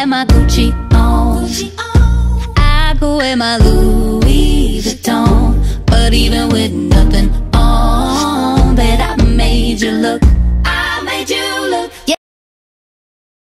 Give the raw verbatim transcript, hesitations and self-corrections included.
have my Gucci on. I go wear my Louis